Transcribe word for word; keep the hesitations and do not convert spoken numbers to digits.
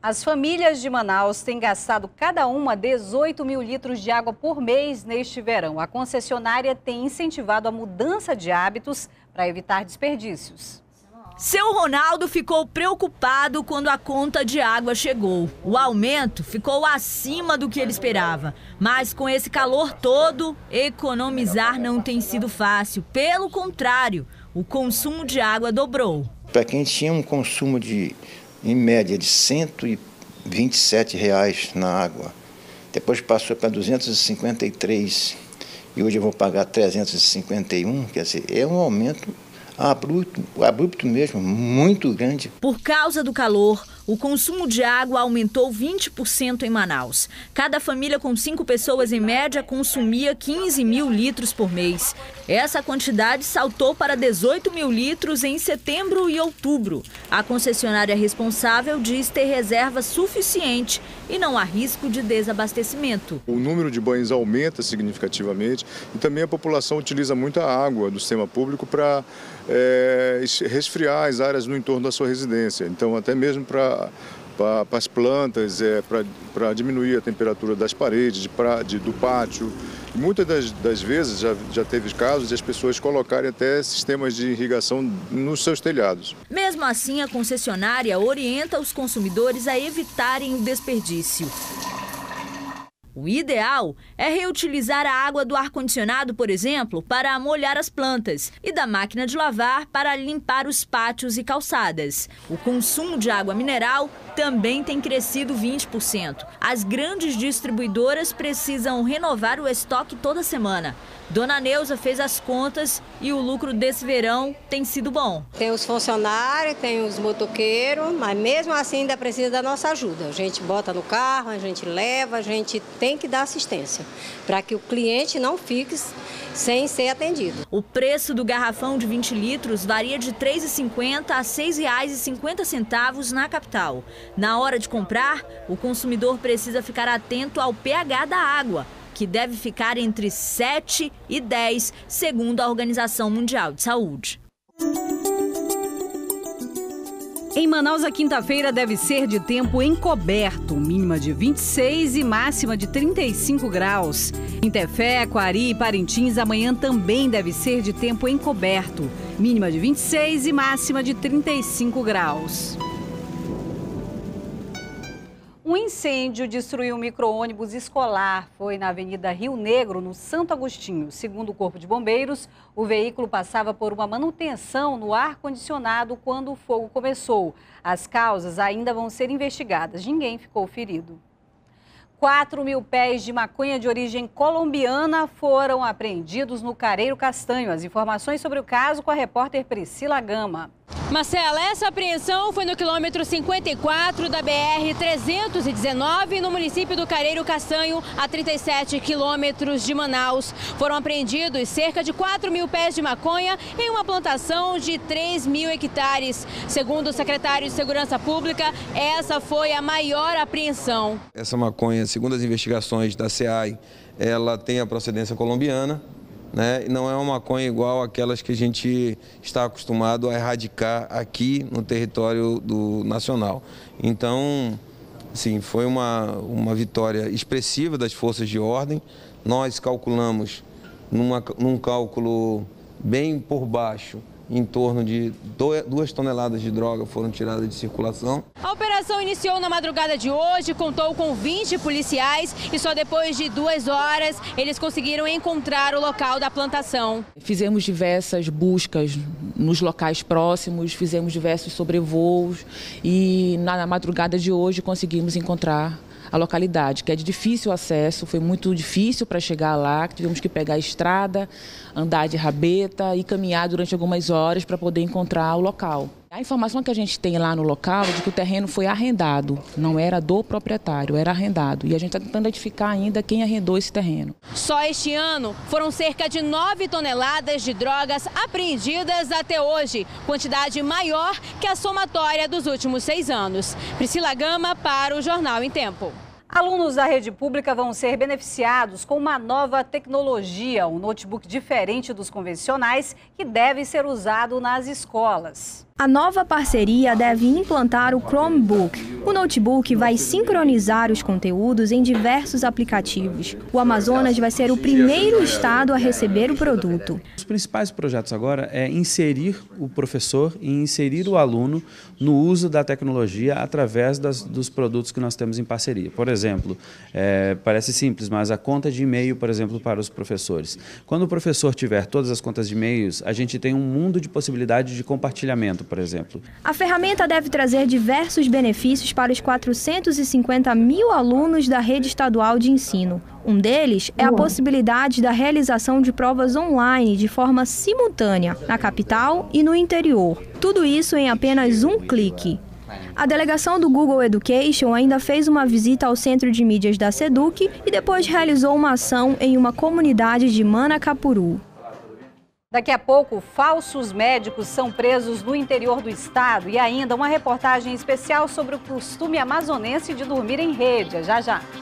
As famílias de Manaus têm gastado cada uma dezoito mil litros de água por mês neste verão. A concessionária tem incentivado a mudança de hábitos para evitar desperdícios. Seu Ronaldo ficou preocupado quando a conta de água chegou. O aumento ficou acima do que ele esperava. Mas com esse calor todo, economizar não tem sido fácil. Pelo contrário, o consumo de água dobrou. Para quem tinha um consumo de, em média, de cento e vinte e sete reais na água, depois passou para duzentos e cinquenta e três e hoje eu vou pagar trezentos e cinquenta e um, quer dizer, é um aumento abrupto, abrupto mesmo, muito grande. Por causa do calor, o consumo de água aumentou vinte por cento em Manaus. Cada família com cinco pessoas, em média, consumia quinze mil litros por mês. Essa quantidade saltou para dezoito mil litros em setembro e outubro. A concessionária responsável diz ter reserva suficiente e não há risco de desabastecimento. O número de banhos aumenta significativamente e também a população utiliza muita água do sistema público para é, resfriar as áreas no entorno da sua residência. Então, até mesmo para para as plantas, é, para diminuir a temperatura das paredes, de pra, de, do pátio. E muitas das, das vezes já, já teve casos de as pessoas colocarem até sistemas de irrigação nos seus telhados. Mesmo assim, a concessionária orienta os consumidores a evitarem o desperdício. O ideal é reutilizar a água do ar-condicionado, por exemplo, para molhar as plantas e da máquina de lavar para limpar os pátios e calçadas. O consumo de água mineral também tem crescido vinte por cento. As grandes distribuidoras precisam renovar o estoque toda semana. Dona Neuza fez as contas e o lucro desse verão tem sido bom. Tem os funcionários, tem os motoqueiros, mas mesmo assim ainda precisa da nossa ajuda. A gente bota no carro, a gente leva, a gente tem que dar assistência para que o cliente não fique sem ser atendido. O preço do garrafão de vinte litros varia de três reais e cinquenta centavos a seis reais e cinquenta centavos na capital. Na hora de comprar, o consumidor precisa ficar atento ao pH da água, que deve ficar entre sete e dez, segundo a Organização Mundial de Saúde. Em Manaus, a quinta-feira deve ser de tempo encoberto, mínima de vinte e seis e máxima de trinta e cinco graus. Em Tefé, Quari e Parintins, amanhã também deve ser de tempo encoberto, mínima de vinte e seis e máxima de trinta e cinco graus. Um incêndio destruiu um micro-ônibus escolar. Foi na Avenida Rio Negro, no Santo Agostinho. Segundo o Corpo de Bombeiros, o veículo passava por uma manutenção no ar-condicionado quando o fogo começou. As causas ainda vão ser investigadas. Ninguém ficou ferido. quatro mil pés de maconha de origem colombiana foram apreendidos no Careiro Castanho. As informações sobre o caso com a repórter Priscila Gama. Marcela, essa apreensão foi no quilômetro cinquenta e quatro da B R trezentos e dezenove, no município do Careiro Castanho, a trinta e sete quilômetros de Manaus. Foram apreendidos cerca de quatro mil pés de maconha em uma plantação de três mil hectares. Segundo o secretário de Segurança Pública, essa foi a maior apreensão. Essa maconha, segundo as investigações da C A I, ela tem a procedência colombiana. Né? Não é uma maconha igual àquelas que a gente está acostumado a erradicar aqui no território do nacional. Então, sim, foi uma, uma vitória expressiva das forças de ordem. Nós calculamos, numa, num cálculo bem por baixo, em torno de duas toneladas de droga foram tiradas de circulação. A operação iniciou na madrugada de hoje, contou com vinte policiais e só depois de duas horas eles conseguiram encontrar o local da plantação. Fizemos diversas buscas nos locais próximos, fizemos diversos sobrevoos e na madrugada de hoje conseguimos encontrar a localidade, que é de difícil acesso, foi muito difícil para chegar lá, tivemos que pegar a estrada, andar de rabeta e caminhar durante algumas horas para poder encontrar o local. A informação que a gente tem lá no local é de que o terreno foi arrendado, não era do proprietário, era arrendado. E a gente está tentando identificar ainda quem arrendou esse terreno. Só este ano foram cerca de nove toneladas de drogas apreendidas até hoje, quantidade maior que a somatória dos últimos seis anos. Priscila Gama para o Jornal em Tempo. Alunos da rede pública vão ser beneficiados com uma nova tecnologia, um notebook diferente dos convencionais que deve ser usado nas escolas. A nova parceria deve implantar o Chromebook. O notebook vai sincronizar os conteúdos em diversos aplicativos. O Amazonas vai ser o primeiro estado a receber o produto. Os principais projetos agora é inserir o professor e inserir o aluno no uso da tecnologia através das, dos produtos que nós temos em parceria. Por exemplo, é, parece simples, mas a conta de e-mail, por exemplo, para os professores. Quando o professor tiver todas as contas de e-mails, a gente tem um mundo de possibilidade de compartilhamento, por exemplo. A ferramenta deve trazer diversos benefícios para os quatrocentos e cinquenta mil alunos da rede estadual de ensino. Um deles é a possibilidade da realização de provas online de forma simultânea, na capital e no interior. Tudo isso em apenas um clique. A delegação do Google Education ainda fez uma visita ao Centro de Mídias da SEDUC e depois realizou uma ação em uma comunidade de Manacapuru. Daqui a pouco, falsos médicos são presos no interior do estado e ainda uma reportagem especial sobre o costume amazonense de dormir em rede. Já, já.